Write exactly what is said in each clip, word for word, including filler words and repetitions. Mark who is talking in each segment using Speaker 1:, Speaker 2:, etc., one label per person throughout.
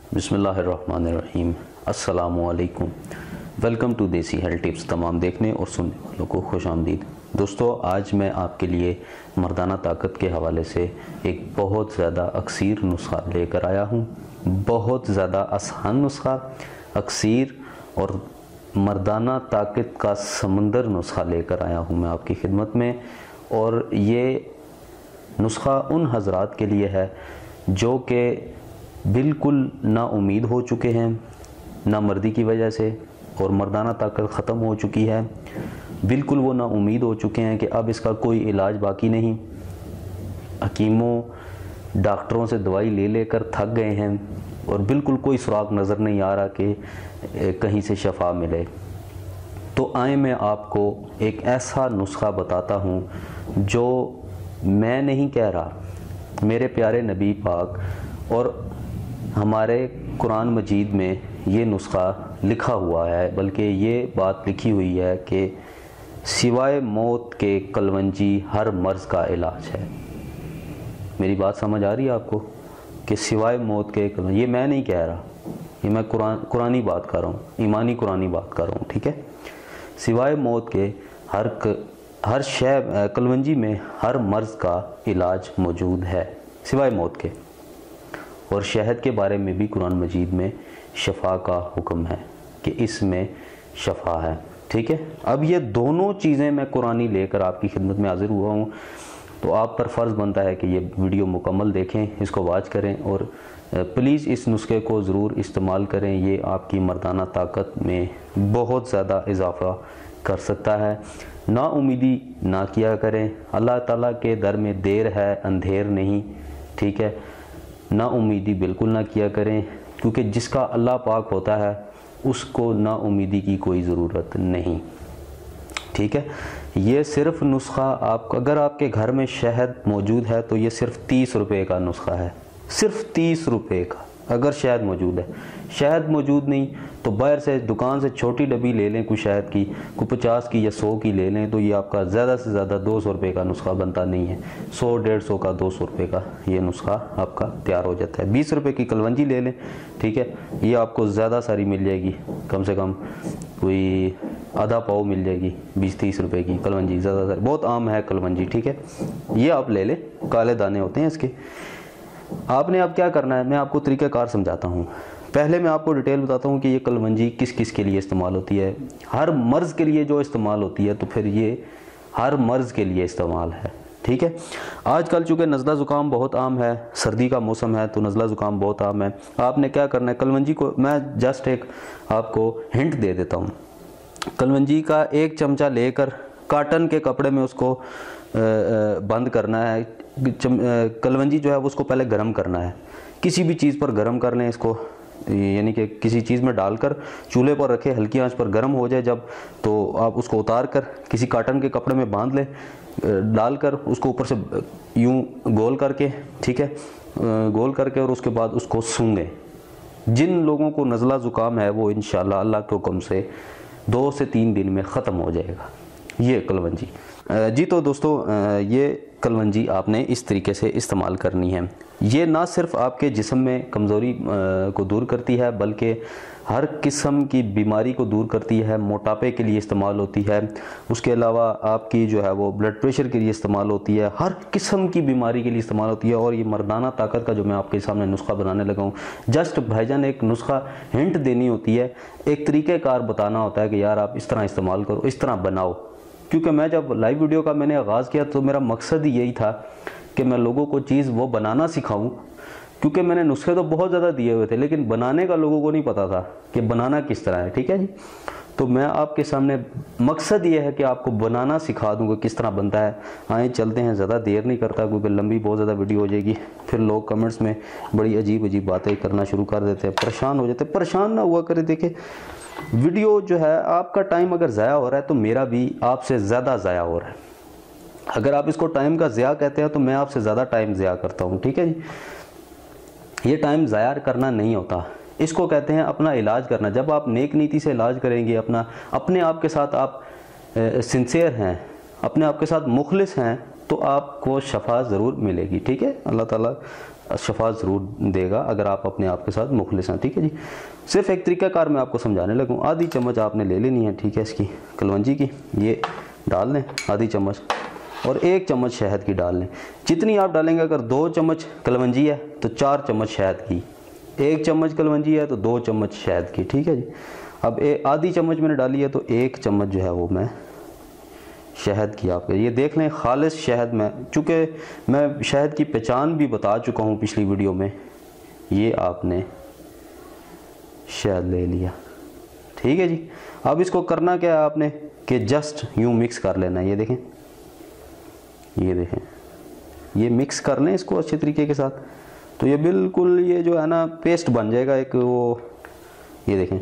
Speaker 1: बिस्मिल्लाहिर्रहमानिर्रहीम। अस्सलामुअलैकुम। Welcome to Desi health tips. तमाम देखने और सुनने वालों को खुश आमदीद। दोस्तों, आज मैं आपके लिए मर्दाना ताकत के हवाले से एक बहुत ज़्यादा अक्सीर नुस्खा लेकर आया हूँ। बहुत ज़्यादा आसान नुस्खा, अक्सीर और मर्दाना ताकत का समंदर नुस्खा लेकर आया हूँ मैं आपकी खिदमत में। और ये नुस्खा उन हजरात के लिए है जो कि बिल्कुल ना उम्मीद हो चुके हैं, ना मर्दी की वजह से, और मर्दाना ताकत ख़त्म हो चुकी है। बिल्कुल वो ना उम्मीद हो चुके हैं कि अब इसका कोई इलाज बाकी नहीं। हकीमों, डॉक्टरों से दवाई ले लेकर थक गए हैं और बिल्कुल कोई सुराग नज़र नहीं आ रहा कि कहीं से शफा मिले। तो आए मैं आपको एक ऐसा नुस्खा बताता हूँ जो मैं नहीं कह रहा, मेरे प्यारे नबी पाक और हमारे कुरान मजीद में ये नुस्खा लिखा हुआ है, बल्कि ये बात लिखी हुई है कि सिवाय मौत के कलवंजी हर मर्ज़ का इलाज है। मेरी बात समझ आ रही है आपको कि सिवाय मौत के कलवंजी, ये मैं नहीं कह रहा, ये मैं कुरान कुरानी बात कर रहा हूँ, ईमानी कुरानी बात कर रहा हूँ, ठीक है। सिवाय मौत के हर क, हर शय कलवंजी में हर मर्ज़ का इलाज मौजूद है सिवाय मौत के। और शहद के बारे में भी कुरान मजीद में शफा का हुक्म है कि इसमें शफा है, ठीक है। अब ये दोनों चीज़ें मैं कुरानी लेकर आपकी खिदमत में हाजिर हुआ हूँ, तो आप पर फ़र्ज़ बनता है कि ये वीडियो मुकम्मल देखें, इसको वॉच करें और प्लीज़ इस नुस्खे को ज़रूर इस्तेमाल करें। ये आपकी मर्दाना ताकत में बहुत ज़्यादा इजाफ़ा कर सकता है। ना उम्मीदी ना किया करें। अल्लाह ताला के दर में देर है, अंधेर नहीं, ठीक है। ना उम्मीदी बिल्कुल ना किया करें, क्योंकि जिसका अल्लाह पाक होता है उसको ना उम्मीदी की कोई ज़रूरत नहीं, ठीक है। ये सिर्फ नुस्खा, आप अगर आपके घर में शहद मौजूद है तो ये सिर्फ तीस रुपये का नुस्खा है, सिर्फ तीस रुपये का। अगर शहद मौजूद है, शहद मौजूद नहीं तो बाहर से दुकान से छोटी डब्बी ले लें, कोई शहद की, कोई पचास की या सौ की ले लें, तो ये आपका ज़्यादा से ज़्यादा दो सौ रुपये का नुस्खा बनता नहीं है। सौ डेढ़ सौ का, दो सौ रुपये का ये नुस्खा आपका तैयार हो जाता है। बीस रुपये की कलवंजी ले लें, ठीक है, ये आपको ज़्यादा सारी मिल जाएगी, कम से कम कोई आधा पाव मिल जाएगी। बीस तीस रुपये की कलवंजी ज़्यादा सारी, बहुत आम है कलवंजी, ठीक है। ये आप ले लें, काले दाने होते हैं इसके। आपने अब क्या करना है, मैं आपको तरीक़ाकार समझाता हूँ। पहले मैं आपको डिटेल बताता हूँ कि ये कलवंजी किस किस के लिए इस्तेमाल होती है। हर मर्ज़ के लिए जो इस्तेमाल होती है, तो फिर ये हर मर्ज़ के लिए इस्तेमाल है, ठीक है। आजकल चूँकि नज़ला ज़ुकाम बहुत आम है, सर्दी का मौसम है तो नज़ला ज़ुकाम बहुत आम है। आपने क्या करना है, कलवंजी को मैं जस्ट एक आपको हिंट दे देता हूँ। कलवंजी का एक चमचा लेकर काटन के कपड़े में उसको बंद करना है। कलवंजी जो है वो उसको पहले गर्म करना है, किसी भी चीज़ पर गर्म कर लें इसको, यानी कि किसी चीज़ में डालकर चूल्हे पर रखें, हल्की आंच पर गर्म हो जाए जब, तो आप उसको उतार कर किसी काटन के कपड़े में बांध लें, डालकर उसको ऊपर से यूं गोल करके, ठीक है, गोल करके, और उसके बाद उसको सूंघें। जिन लोगों को नज़ला ज़ुकाम है वो इंशाअल्लाह अल्लाह के हुक्म से दो से तीन दिन में ख़त्म हो जाएगा ये कलवंजी। जी तो दोस्तों, ये कलवंजी आपने इस तरीके से इस्तेमाल करनी है। ये ना सिर्फ आपके जिस्म में कमज़ोरी को दूर करती है, बल्कि हर किस्म की बीमारी को दूर करती है। मोटापे के लिए इस्तेमाल होती है, उसके अलावा आपकी जो है वो ब्लड प्रेशर के लिए इस्तेमाल होती है, हर किस्म की बीमारी के लिए इस्तेमाल होती है। और ये मर्दाना ताकत का जो मैं आपके सामने नुस्खा बनाने लगा हूँ, जस्ट भाईजान एक नुस्खा हिंट देनी होती है, एक तरीक़ेकार बताना होता है कि यार आप इस तरह इस्तेमाल करो, इस तरह बनाओ। क्योंकि मैं जब लाइव वीडियो का मैंने आगाज़ किया तो मेरा मकसद ही यही था कि मैं लोगों को चीज़ वो बनाना सिखाऊं, क्योंकि मैंने नुस्खे तो बहुत ज़्यादा दिए हुए थे, लेकिन बनाने का लोगों को नहीं पता था कि बनाना किस तरह है, ठीक है जी। तो मैं आपके सामने मकसद ये है कि आपको बनाना सिखा दूँगा किस तरह बनता है। आए चलते हैं, ज़्यादा देर नहीं करता क्योंकि लंबी बहुत ज़्यादा वीडियो हो जाएगी, फिर लोग कमेंट्स में बड़ी अजीब अजीब बातें करना शुरू कर देते हैं, परेशान हो जाते हैं। परेशान ना हुआ करें, देखें वीडियो जो है, आपका टाइम अगर ज़ाया हो रहा है तो मेरा भी आपसे ज़्यादा ज़ाया हो रहा है। अगर आप इसको टाइम का ज़िया कहते हैं तो मैं आपसे ज़्यादा टाइम ज़िया करता हूँ, ठीक है जी। ये टाइम ज़ाया करना नहीं होता, इसको कहते हैं अपना इलाज करना। जब आप नेक नीति से इलाज करेंगे, अपना अपने आप के साथ आप सिंसियर हैं, अपने आप के साथ मुखलिस हैं, तो आपको शफा ज़रूर मिलेगी। ठीक है, अल्लाह ताला शफा ज़रूर देगा अगर आप अपने आप के साथ मुखलिस हैं। ठीक है जी, सिर्फ एक तरीक़ाकार मैं आपको समझाने लगूँ। आधी चम्मच आपने ले लेनी है, ठीक है, इसकी कलवंजी की, ये डाल लें आधी चम्मच, और एक चम्मच शहद की डाल लें। जितनी आप डालेंगे, अगर दो चम्मच कलवंजी है तो चार चम्मच शहद की, एक चम्मच कलवंजी है तो दो चम्मच शहद की। ठीक है जी, अब ए, आधी चम्मच मैंने डाली है तो एक चम्मच जो है वो मैं शहद की आप ये देख लें, खालिस शहद में, चूँकि मैं शहद की पहचान भी बता चुका हूँ पिछली वीडियो में। ये आपने शहद ले लिया, ठीक है जी। अब इसको करना क्या है आपने कि जस्ट यूँ मिक्स कर लेना है। ये देखें, ये देखें, ये मिक्स कर लें इसको अच्छे तरीके के साथ, तो ये बिल्कुल ये जो है ना पेस्ट बन जाएगा एक, वो ये देखें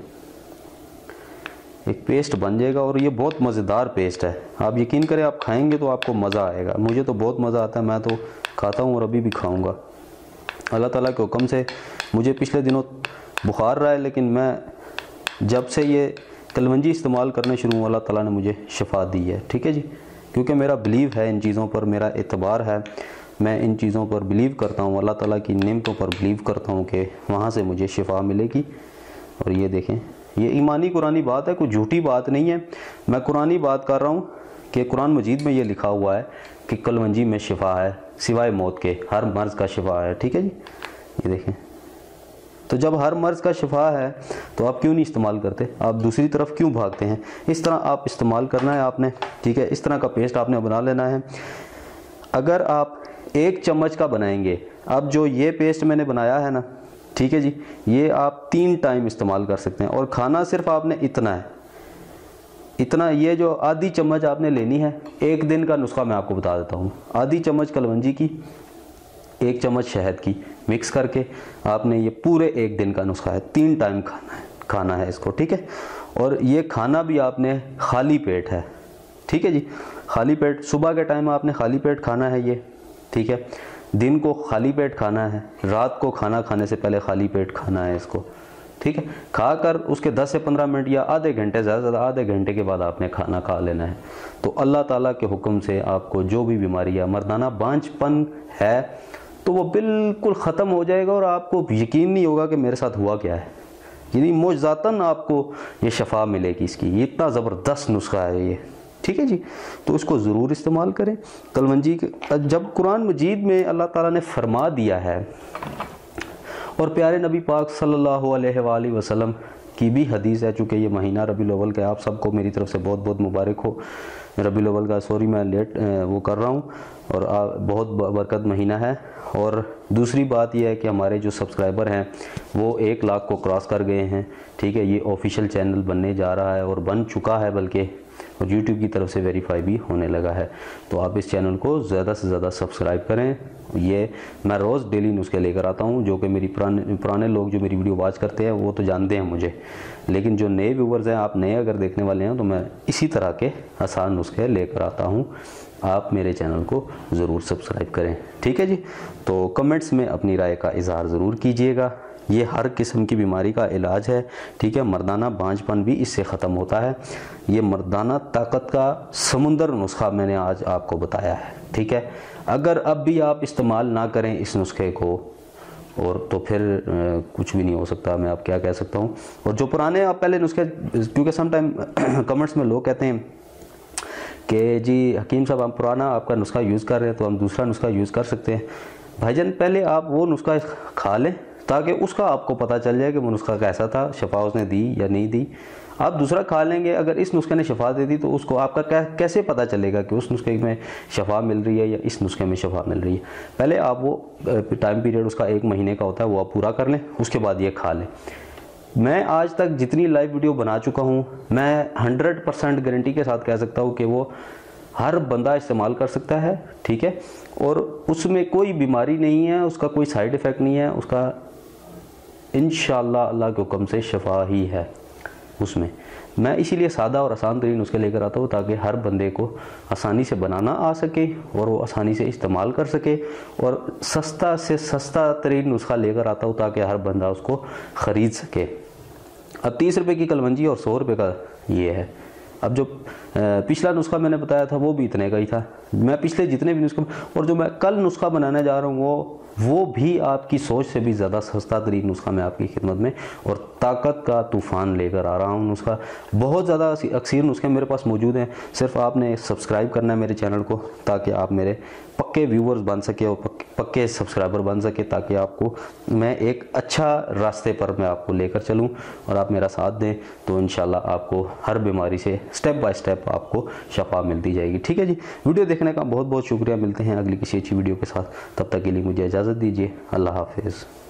Speaker 1: एक पेस्ट बन जाएगा, और ये बहुत मज़ेदार पेस्ट है। आप यकीन करें, आप खाएंगे तो आपको मज़ा आएगा। मुझे तो बहुत मज़ा आता है, मैं तो खाता हूँ और अभी भी खाऊंगा। अल्लाह ताला के हुक्म से मुझे पिछले दिनों बुखार रहा है, लेकिन मैं जब से ये कलवंजी इस्तेमाल करने शुरू हुआ, अल्लाह ताला ने मुझे शिफा दी है। ठीक है जी, क्योंकि मेरा बिलीव है इन चीज़ों पर, मेरा एतबार है, मैं इन चीज़ों पर बिलीव करता हूँ, अल्लाह ताला की नेमतों पर बिलीव करता हूँ कि वहाँ से मुझे शिफा मिलेगी। और ये देखें, ये ईमानी कुरानी बात है, कोई झूठी बात नहीं है। मैं कुरानी बात कर रहा हूँ कि कुरान मजीद में ये लिखा हुआ है कि कलवंजी में शिफा है, सिवाय मौत के हर मर्ज़ का शिफा है। ठीक है जी, ये देखें, तो जब हर मर्ज़ का शिफा है तो आप क्यों नहीं इस्तेमाल करते, आप दूसरी तरफ क्यों भागते हैं। इस तरह आप इस्तेमाल करना है आपने, ठीक है, इस तरह का पेस्ट आपने बना लेना है। अगर आप एक चम्मच का बनाएंगे, अब जो ये पेस्ट मैंने बनाया है ना, ठीक है जी, ये आप तीन टाइम इस्तेमाल कर सकते हैं। और खाना सिर्फ आपने इतना है, इतना, ये जो आधी चम्मच आपने लेनी है, एक दिन का नुस्खा मैं आपको बता देता हूँ। आधी चम्मच कलवंजी की, एक चम्मच शहद की मिक्स करके आपने, ये पूरे एक दिन का नुस्खा है, तीन टाइम खाना है, खाना है इसको। ठीक है, और ये खाना भी आपने खाली पेट है। ठीक है जी, खाली पेट, सुबह के टाइम आपने खाली पेट खाना है ये, ठीक है, दिन को खाली पेट खाना है, रात को खाना खाने से पहले खाली पेट खाना है इसको। ठीक है, खाकर उसके दस से पंद्रह मिनट या आधे घंटे, ज़्यादा से ज़्यादा आधे घंटे के बाद आपने खाना खा लेना है। तो अल्लाह ताला के हुक्म से आपको जो भी बीमारी है, मर्दाना बांझपन है, तो वो बिल्कुल ख़त्म हो जाएगा, और आपको यकीन नहीं होगा कि मेरे साथ हुआ क्या है। यानी मुजज़ातन आपको ये शफा मिलेगी इसकी, ये इतना ज़बरदस्त नुस्खा है ये। ठीक है जी, तो इसको ज़रूर इस्तेमाल करें। कलवंजी, जब कुरान मजीद में अल्लाह ताला ने फरमा दिया है, और प्यारे नबी पाक सल्लल्लाहु अलैहि वसल्लम की भी हदीस है, चूँकि ये महीना रबीउल अव्वल का, आप सबको मेरी तरफ से बहुत बहुत मुबारक हो रबीउल अव्वल का। सॉरी मैं लेट वो कर रहा हूँ, और आ, बहुत बरकत महीना है। और दूसरी बात यह है कि हमारे जो सब्सक्राइबर हैं वो एक लाख को क्रॉस कर गए हैं। ठीक है, ये ऑफिशियल चैनल बनने जा रहा है, और बन चुका है बल्कि, और यूट्यूब की तरफ से वेरीफाई भी होने लगा है। तो आप इस चैनल को ज़्यादा से ज़्यादा सब्सक्राइब करें। ये मैं रोज़ डेली नुस्खे लेकर आता हूँ, जो कि मेरी पुराने पुराने लोग जो मेरी वीडियो वॉच करते हैं वो तो जानते हैं मुझे, लेकिन जो नए व्यूवर्स हैं, आप नए अगर देखने वाले हैं, तो मैं इसी तरह के आसान नुस्खे लेकर आता हूँ। आप मेरे चैनल को ज़रूर सब्सक्राइब करें। ठीक है जी, तो कमेंट्स में अपनी राय का इजहार ज़रूर कीजिएगा। ये हर किस्म की बीमारी का इलाज है। ठीक है, मर्दाना बांझपन भी इससे ख़त्म होता है। ये मर्दाना ताकत का समुंदर नुस्खा मैंने आज आपको बताया है। ठीक है, अगर अब भी आप इस्तेमाल ना करें इस नुस्खे को, और तो फिर आ, कुछ भी नहीं हो सकता, मैं आप क्या कह सकता हूँ। और जो पुराने आप पहले नुस्खे, क्योंकि सम टाइम कमेंट्स में लोग कहते हैं कि जी हकीम साहब, हम पुराना आपका नुस्खा यूज़ कर रहे हैं तो हम दूसरा नुस्खा यूज़ कर सकते हैं। भाईजान, पहले आप वो नुस्खा खा लें, ताकि उसका आपको पता चल जाए कि वो नुस्खा कैसा था, शफा उसने दी या नहीं दी। आप दूसरा खा लेंगे, अगर इस नुस्खे ने शफा दे दी, तो उसको आपका क्या कैसे पता चलेगा कि उस नुस्खे में शफा मिल रही है या इस नुस्खे में शफा मिल रही है। पहले आप वो टाइम पीरियड उसका एक महीने का होता है, वो आप पूरा कर लें, उसके बाद ये खा लें। मैं आज तक जितनी लाइव वीडियो बना चुका हूँ, मैं हंड्रेड परसेंट गारंटी के साथ कह सकता हूँ कि वो हर बंदा इस्तेमाल कर सकता है। ठीक है, और उसमें कोई बीमारी नहीं है, उसका कोई साइड इफ़ेक्ट नहीं है, उसका इंशाअल्लाह अल्लाह के हुक्म से शफा ही है उसमें। मैं इसीलिए सादा और आसान तरीन उसके लेकर आता हूँ, ताकि हर बंदे को आसानी से बनाना आ सके और वो आसानी से इस्तेमाल कर सके, और सस्ता से सस्ता तरीन नुस्खा लेकर आता हूँ ताकि हर बंदा उसको ख़रीद सके। अब तीस रुपये की कलवंजी और सौ रुपये का ये है, अब जो पिछला नुस्खा मैंने बताया था वो भी इतने का ही था। मैं पिछले जितने भी नुस्खे, और जो मैं कल नुस्खा बनाने जा रहा हूँ वो वो भी आपकी सोच से भी ज़्यादा सस्ता तरीन नुस्खा मैं आपकी खिदमत में और ताकत का तूफ़ान लेकर आ रहा हूँ। नुस्खा बहुत ज़्यादा अक्सर नुस्खे मेरे पास मौजूद हैं, सिर्फ आपने सब्सक्राइब करना है मेरे चैनल को ताकि आप मेरे पक्के व्यूवर्स बन सके और पक्के, पक्के सब्सक्राइबर बन सके, ताकि आपको मैं एक अच्छा रास्ते पर मैं आपको लेकर चलूँ और आप मेरा साथ दें तो इंशाल्लाह आपको हर बीमारी से स्टेप बाय स्टेप आपको शफा मिलती जाएगी। ठीक है जी, वीडियो देखने का बहुत बहुत शुक्रिया। मिलते हैं अगली किसी अच्छी वीडियो के साथ, तब तक के लिए मुझे इजाज़त दीजिए। अल्लाह हाफिज़।